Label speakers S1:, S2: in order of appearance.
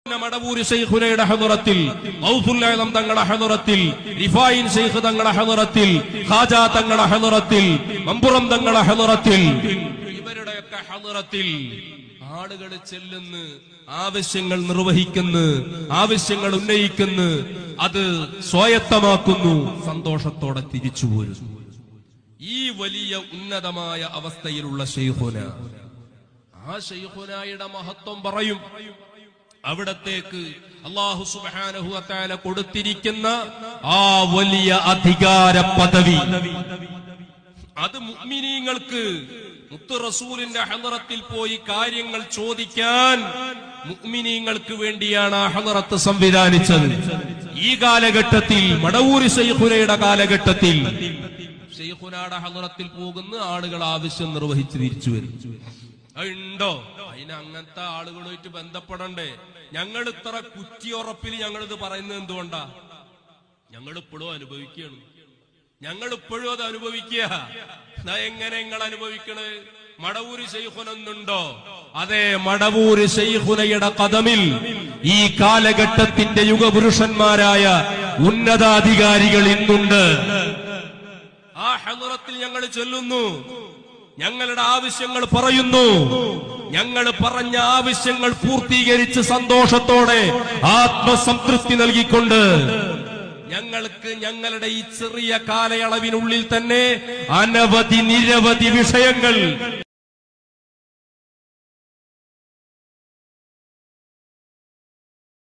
S1: മടവൂർ ശൈഖുനയുടെ ഹളറത്തിൽ, ഗൗസുൽ ആലം തങ്ങളുടെ ഹളറത്തിൽ, റിഫായിൻ ശൈഖ് തങ്ങളുടെ ഹളറത്തിൽ, ഖാജ തങ്ങളുടെ ഹളറത്തിൽ, മമ്പുറം തങ്ങളുടെ ഹളറത്തിൽ, ഇവരുടെയൊക്കെ ഹളറത്തിൽ ആളുകൾ ചെല്ലുന്നു, ആവശ്യങ്ങൾ നിർവഹിക്കുന്നു, ആവശ്യങ്ങൾ ഉന്നയിക്കുന്നു, അത് സ്വായത്തമാക്കുന്നു, സന്തോഷത്തോടെ തിരിച്ചു പോരുന്നു. ഈ വലിയ ഉന്നതമായ അവസ്ഥയിലുള്ള ശൈഖുന, ആ ശൈഖുനായുടെ മഹത്വം പറയും. അവിടത്തേക്ക് അല്ലാഹു സുബ്ഹാനഹു വ തആല കൊടുത്തിരിക്കുന്ന ആ വലിയ അധികാര പദവി, അത് മുഅ്മിനീങ്ങൾക്ക് മുത്ത് റസൂലിന്റെ ഹളറത്തിൽ പോയി കാര്യങ്ങൾ ചോദിക്കാൻ മുഅ്മിനീങ്ങൾക്ക് വേണ്ടിയാണ് ആ ഹളറത്ത് സംവിധാനിച്ചത്. ഈ കാലഘട്ടത്തിൽ, മടവൂർ ശൈഖുനയുടെ കാലഘട്ടത്തിൽ, ശൈഖുനയുടെ ഹളറത്തിൽ പോകുന്ന ആളുകൾ ആവശ്യം നിർവഹിച്ച് തിരിച്ചു വരും. ഉണ്ടോ? അതിന് അങ്ങനത്തെ ആളുകളുമായിട്ട് ബന്ധപ്പെടണ്ടേ? ഞങ്ങൾ ഇത്ര കുറ്റിയുറപ്പിൽ ഞങ്ങളിത് പറയുന്നത് എന്തുകൊണ്ടാ? ഞങ്ങൾ ഇപ്പോഴും അനുഭവിക്കുകയാണ്. ഞങ്ങൾ ഇപ്പോഴും അത് അനുഭവിക്കുക. എങ്ങനെ നിങ്ങൾ അനുഭവിക്കണേ? മടവൂർ ശൈഖുനുണ്ടോ? അതെ, മടവൂർ ശൈഖുനയുടെ ഖദമിൽ ഈ കാലഘട്ടത്തിന്റെ യുഗപുരുഷന്മാരായ ഉന്നതാധികാരികൾ ഇന്നുണ്ട്. ആ ഹളറത്തിൽ ഞങ്ങൾ ചെല്ലുന്നു, ഞങ്ങളുടെ ആവശ്യങ്ങൾ പറയുന്നു. ഞങ്ങൾ പറഞ്ഞ ആവശ്യങ്ങൾ പൂർത്തീകരിച്ച് സന്തോഷത്തോടെ ആത്മസംതൃപ്തി നൽകിക്കൊണ്ട് ഞങ്ങൾക്ക് ഞങ്ങളുടെ ഈ ചെറിയ കാലയളവിനുള്ളിൽ തന്നെ നിരവധി വിഷയങ്ങൾ